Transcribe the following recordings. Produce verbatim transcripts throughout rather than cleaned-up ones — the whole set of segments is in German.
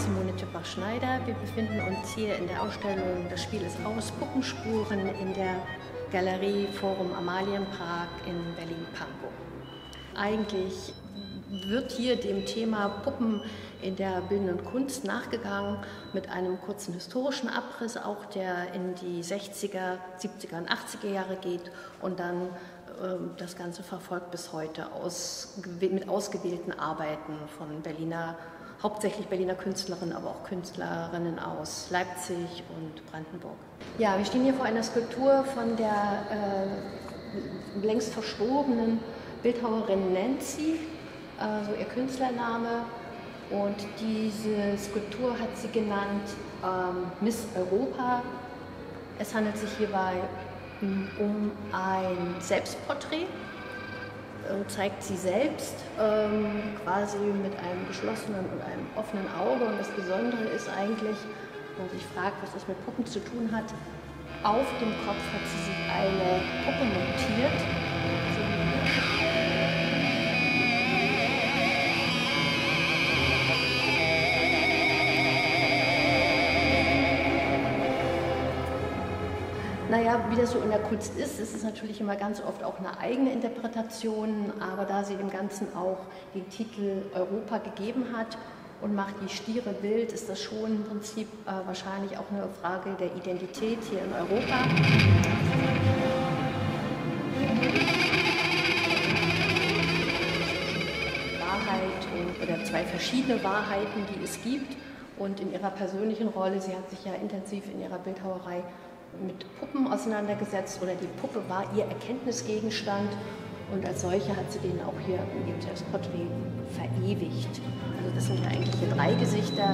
Simone Tüppach-Schneider. Wir befinden uns hier in der Ausstellung Das Spiel ist aus, Puppenspuren in der Galerie Forum Amalienpark in Berlin-Pankow. Eigentlich wird hier dem Thema Puppen in der bildenden Kunst nachgegangen mit einem kurzen historischen Abriss, auch der in die sechziger, siebziger und achtziger Jahre geht und dann äh, das Ganze verfolgt bis heute aus, mit ausgewählten Arbeiten von Berliner, hauptsächlich Berliner Künstlerinnen, aber auch Künstlerinnen aus Leipzig und Brandenburg. Ja, wir stehen hier vor einer Skulptur von der äh, längst verstorbenen Bildhauerin Nancy, so ihr Künstlername, und diese Skulptur hat sie genannt ähm, Miss Europa. Es handelt sich hierbei um ein Selbstporträt und zeigt sie selbst ähm, quasi mit einem geschlossenen und einem offenen Auge. Und das Besondere ist eigentlich, wenn man sich fragt, was das mit Puppen zu tun hat, auf dem Kopf hat sie sich eine Puppe montiert. Naja, wie das so in der Kunst ist, ist es natürlich immer ganz oft auch eine eigene Interpretation, aber da sie dem Ganzen auch den Titel Europa gegeben hat und macht die Stiere wild, ist das schon im Prinzip äh, wahrscheinlich auch eine Frage der Identität hier in Europa. Wahrheit und, oder zwei verschiedene Wahrheiten, die es gibt, und in ihrer persönlichen Rolle, sie hat sich ja intensiv in ihrer Bildhauerei mit Puppen auseinandergesetzt, oder die Puppe war ihr Erkenntnisgegenstand, und als solche hat sie den auch hier in ihrem Selbstporträt verewigt. Also das sind ja eigentlich hier drei Gesichter.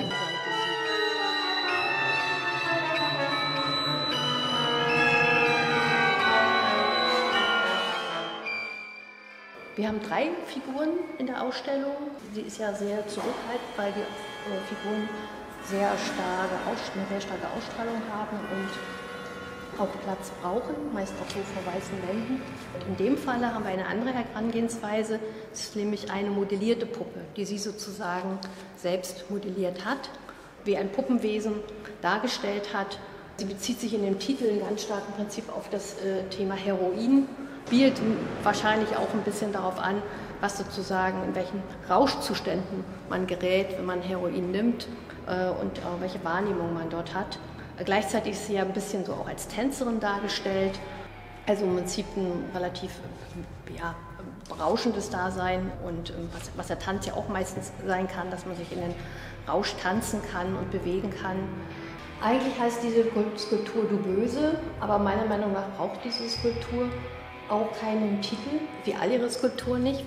Wir haben drei Figuren in der Ausstellung. Sie ist ja sehr zurückhaltend, weil die äh, Figuren sehr starke, eine sehr starke Ausstrahlung haben und auch Platz brauchen, meist auch so vor weißen Wänden. Und in dem Falle haben wir eine andere Herangehensweise. Es ist nämlich eine modellierte Puppe, die sie sozusagen selbst modelliert hat, wie ein Puppenwesen dargestellt hat. Sie bezieht sich in dem Titel ganz stark im Prinzip auf das äh, Thema Heroin, spielt wahrscheinlich auch ein bisschen darauf an, was sozusagen, in welchen Rauschzuständen man gerät, wenn man Heroin nimmt äh, und äh, welche Wahrnehmung man dort hat. Gleichzeitig ist sie ja ein bisschen so auch als Tänzerin dargestellt, also im Prinzip ein relativ ja, berauschendes Dasein, und was, was der Tanz ja auch meistens sein kann, dass man sich in den Rausch tanzen kann und bewegen kann. Eigentlich heißt diese Skulptur Du Böse, aber meiner Meinung nach braucht diese Skulptur auch keinen Titel, wie all ihre Skulpturen nicht.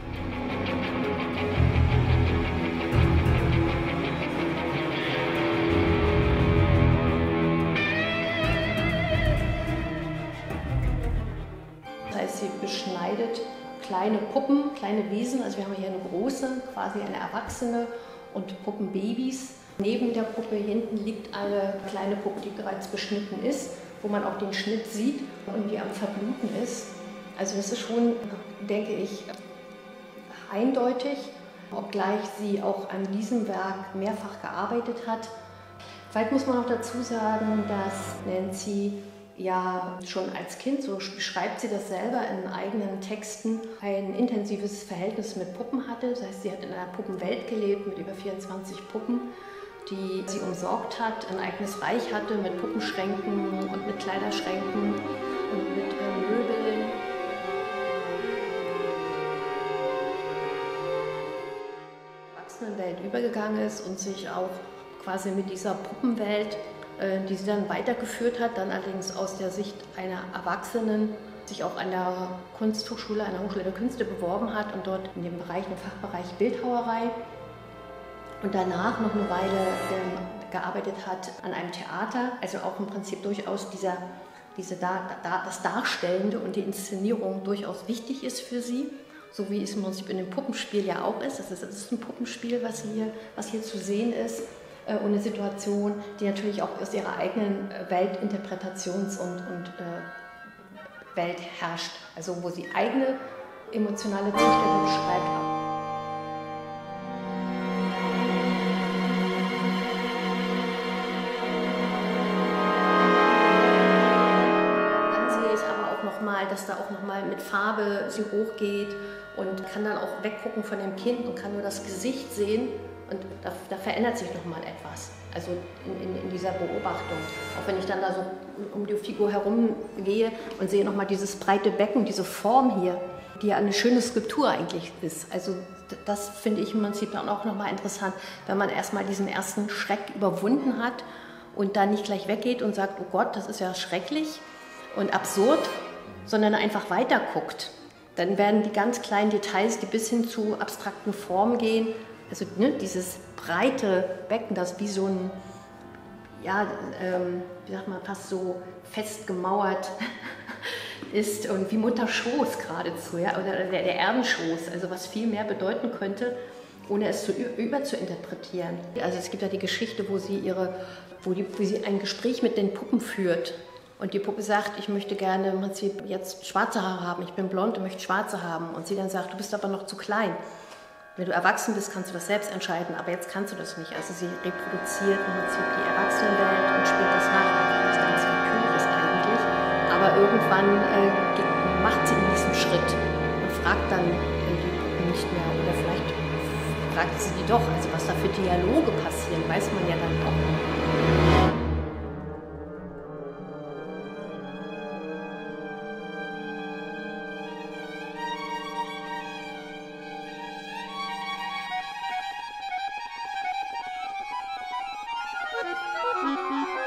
Das heißt, sie beschneidet kleine Puppen, kleine Wesen. Also wir haben hier eine große, quasi eine Erwachsene, und Puppenbabys. Neben der Puppe hinten liegt eine kleine Puppe, die bereits beschnitten ist, wo man auch den Schnitt sieht und die am Verbluten ist. Also das ist schon, denke ich, eindeutig, obgleich sie auch an diesem Werk mehrfach gearbeitet hat. Vielleicht muss man noch dazu sagen, dass Nancy ja schon als Kind, so beschreibt sie das selber in eigenen Texten, ein intensives Verhältnis mit Puppen hatte. Das heißt, sie hat in einer Puppenwelt gelebt mit über vierundzwanzig Puppen, die sie umsorgt hat, ein eigenes Reich hatte mit Puppenschränken und mit Kleiderschränken und mit äh, Möbeln. Erwachsenenwelt übergegangen ist und sich auch quasi mit dieser Puppenwelt, äh, die sie dann weitergeführt hat, dann allerdings aus der Sicht einer Erwachsenen, sich auch an der Kunsthochschule, an der Hochschule der Künste beworben hat und dort in dem Bereich, im Fachbereich Bildhauerei, und danach noch eine Weile ähm, gearbeitet hat an einem Theater, also auch im Prinzip durchaus dieser, diese da, da, das Darstellende und die Inszenierung durchaus wichtig ist für sie, so wie es im Prinzip in dem Puppenspiel ja auch ist. Das ist, das ist ein Puppenspiel, was hier, was hier zu sehen ist, äh, und eine Situation, die natürlich auch aus ihrer eigenen Weltinterpretations- und, und äh, Welt herrscht, also wo sie eigene emotionale Zustände beschreibt. dass da auch nochmal mit Farbe sie hochgeht und kann dann auch weggucken von dem Kind und kann nur das Gesicht sehen und da, da verändert sich nochmal etwas, also in, in, in dieser Beobachtung. Auch wenn ich dann da so um die Figur herum gehe und sehe nochmal dieses breite Becken, diese Form hier, die ja eine schöne Skulptur eigentlich ist. Also das finde ich im Prinzip dann auch nochmal interessant, wenn man erstmal diesen ersten Schreck überwunden hat und dann nicht gleich weggeht und sagt, oh Gott, das ist ja schrecklich und absurd, sondern einfach weiter guckt. Dann werden die ganz kleinen Details, die bis hin zu abstrakten Formen gehen, also ne, dieses breite Becken, das wie so ein, ja, ähm, wie sagt man, fast so fest gemauert ist und wie Mutterschoß geradezu, ja, oder der, der Erdenschoß, also was viel mehr bedeuten könnte, ohne es zu überzuinterpretieren. Also es gibt ja die Geschichte, wo sie ihre, wo, die, wo sie ein Gespräch mit den Puppen führt und die Puppe sagt, ich möchte gerne im Prinzip jetzt schwarze Haare haben, ich bin blond und möchte schwarze haben und sie dann sagt, du bist aber noch zu klein. Wenn du erwachsen bist, kannst du das selbst entscheiden, aber jetzt kannst du das nicht. Also sie reproduziert im Prinzip die Erwachsenenwelt und spielt das nach, was ganz natürlich ist eigentlich. Aber irgendwann äh, macht sie diesen Schritt und fragt dann äh, die Puppen nicht mehr. Oder vielleicht fragt sie die doch. Also was da für Dialoge passieren, weiß man ja dann auch nicht. Thank you.